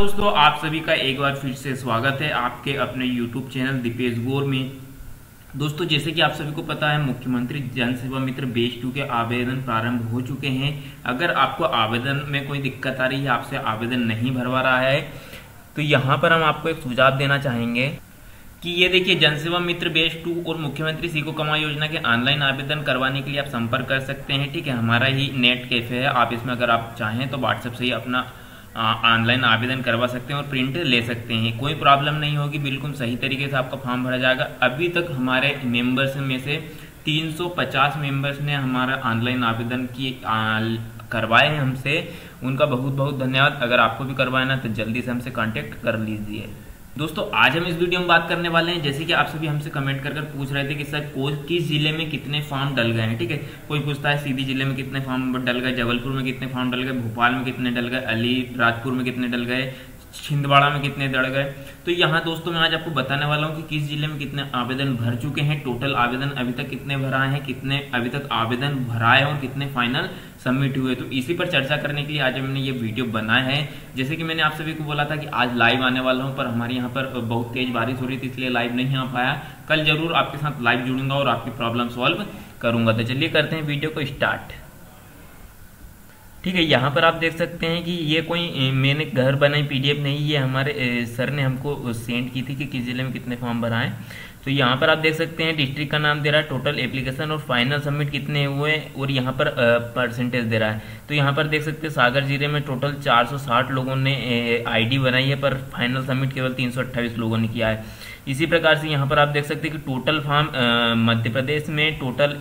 दोस्तों, आप सभी का एक बार फिर से स्वागत है आपके अपने YouTube चैनल दीपेश गौर में। दोस्तों, जैसे कि आप सभी को पता है, मुख्यमंत्री जन सेवा मित्र बैच 2 के आवेदन प्रारंभ हो चुके हैं। अगर आपको आवेदन में कोई दिक्कत आ रही है, आपसे आवेदन नहीं भरवा रहा है, तो यहाँ पर हम आपको एक सुझाव देना चाहेंगे कि ये देखिए, जन सेवा मित्र बैच 2 और मुख्यमंत्री सीखो कमाओ योजना के ऑनलाइन आवेदन करवाने के लिए आप संपर्क कर सकते हैं। ठीक है, हमारा ही नेट कैफे है, आप इसमें अगर आप चाहें तो व्हाट्सएप से ही अपना ऑनलाइन आवेदन करवा सकते हैं और प्रिंट ले सकते हैं। कोई प्रॉब्लम नहीं होगी, बिल्कुल सही तरीके से आपका फॉर्म भरा जाएगा। अभी तक हमारे मेंबर्स में से 350 मेंबर्स ने हमारा ऑनलाइन आवेदन करवाए हैं हमसे, उनका बहुत बहुत धन्यवाद। अगर आपको भी करवाना तो जल्दी से हमसे कांटेक्ट कर लीजिए। दोस्तों, आज हम इस वीडियो में बात करने वाले हैं, जैसे कि आप सभी हमसे कमेंट कर पूछ रहे थे कि सर किस जिले में कितने फॉर्म डल गए हैं। ठीक है, कोई पूछता है सीधी जिले में कितने फॉर्म डल गए, जबलपुर में कितने फॉर्म डल गए, भोपाल में कितने डल गए, अलीराजपुर में कितने डल गए, छिंदवाड़ा में कितने डल गए। तो यहाँ दोस्तों मैं आज आपको बताने वाला हूँ कि किस जिले में कितने आवेदन भर चुके हैं, टोटल आवेदन अभी तक कितने भरा है, कितने अभी तक आवेदन भरा है और कितने फाइनल सबमिट हुए। तो इसी पर चर्चा करने के लिए आज हमने ये वीडियो बनाया है। जैसे कि मैंने आप सभी को बोला था कि आज लाइव आने वाला हूँ, पर हमारे यहाँ पर बहुत तेज बारिश हो रही थी, इसलिए लाइव नहीं आ पाया। कल जरूर आपके साथ लाइव जुड़ूंगा और आपकी प्रॉब्लम सॉल्व करूंगा। तो चलिए करते हैं वीडियो को स्टार्ट। ठीक है, यहाँ पर आप देख सकते हैं कि ये कोई मैंने घर बनाई पीडीएफ नहीं, ये हमारे सर ने हमको सेंड की थी कि किस जिले में कितने फॉर्म भराएं। तो यहाँ पर आप देख सकते हैं डिस्ट्रिक्ट का नाम दे रहा है, टोटल एप्लीकेशन और फाइनल सबमिट कितने हुए, और यहाँ पर परसेंटेज दे रहा है। तो यहाँ पर देख सकते हैं सागर जिले में टोटल 460 लोगों ने आईडी बनाई है, पर फाइनल सबमिट केवल 328 लोगों ने किया है। इसी प्रकार से यहाँ पर आप देख सकते हैं कि टोटल फॉर्म मध्य प्रदेश में टोटल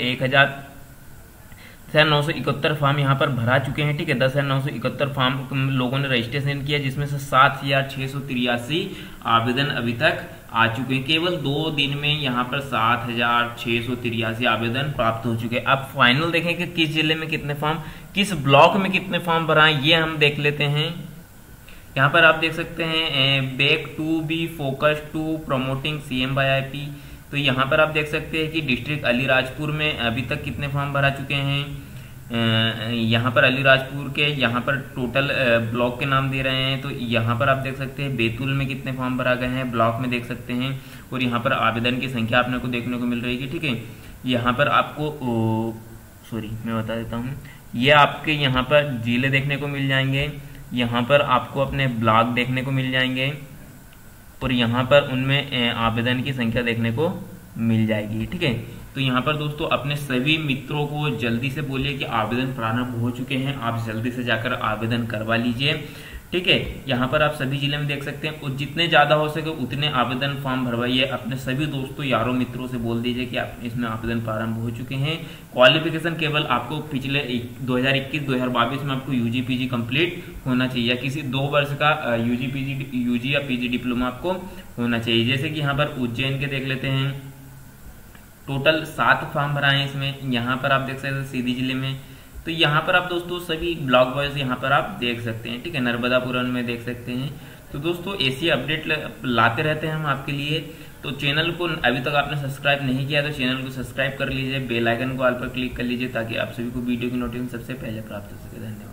10,971 फॉर्म यहाँ पर भरा चुके हैं। ठीक है, 10,971 फॉर्म लोगों ने रजिस्ट्रेशन किया, जिसमें से 7,683 आवेदन अभी तक आ चुके हैं। केवल 2 दिन में यहाँ पर 7,683 आवेदन प्राप्त हो चुके हैं। अब फाइनल देखें कि किस जिले में कितने फॉर्म, किस ब्लॉक में कितने फॉर्म भरा है, ये हम देख लेते हैं। यहाँ पर आप देख सकते हैं back to be focus to promoting CM/IP। तो यहाँ पर आप देख सकते हैं कि डिस्ट्रिक्ट अलीराजपुर में अभी तक कितने फॉर्म भरा चुके हैं। यहाँ पर अलीराजपुर के यहाँ पर टोटल ब्लॉक के नाम दे रहे हैं। तो यहाँ पर आप देख सकते हैं बैतूल में कितने फॉर्म भरा गए हैं, ब्लॉक में देख सकते हैं, और यहाँ पर आवेदन की संख्या आपने को देखने को मिल रही है। ठीक है, यहाँ पर आपको मैं बता देता हूँ, ये आपके यहाँ पर जिले देखने को मिल जाएंगे, यहाँ पर आपको अपने ब्लॉक देखने को मिल जाएंगे, और यहाँ पर उनमें आवेदन की संख्या देखने को मिल जाएगी। ठीक है, तो यहाँ पर दोस्तों अपने सभी मित्रों को जल्दी से बोलिए कि आवेदन प्रारंभ हो चुके हैं, आप जल्दी से जाकर आवेदन करवा लीजिए। ठीक है, यहाँ पर आप सभी जिले में देख सकते हैं, और जितने ज्यादा हो सके उतने आवेदन फॉर्म भरवाइए। अपने सभी दोस्तों यारों मित्रों से बोल दीजिए कि आप इसमें आवेदन प्रारंभ हो चुके हैं। क्वालिफिकेशन केवल आपको पिछले 2021-2022 में आपको UG/PG कंप्लीट होना चाहिए, किसी 2 वर्ष का UG या PG डिप्लोमा आपको होना चाहिए। जैसे कि यहाँ पर उज्जैन के देख लेते हैं, टोटल 7 फॉर्म भरा है इसमें। यहाँ पर आप देख सकते हैं सीधी जिले में, तो यहाँ पर आप दोस्तों सभी ब्लॉक वाइज यहाँ पर आप देख सकते हैं। ठीक है, नर्मदापुरम में देख सकते हैं। तो दोस्तों ऐसी अपडेट लाते रहते हैं हम आपके लिए। तो चैनल को अभी तक आपने सब्सक्राइब नहीं किया तो चैनल को सब्सक्राइब कर लीजिए, बेल आइकन को ऑल पर क्लिक कर लीजिए, ताकि आप सभी को वीडियो की नोटिफिकेशन सबसे पहले प्राप्त हो सके। धन्यवाद।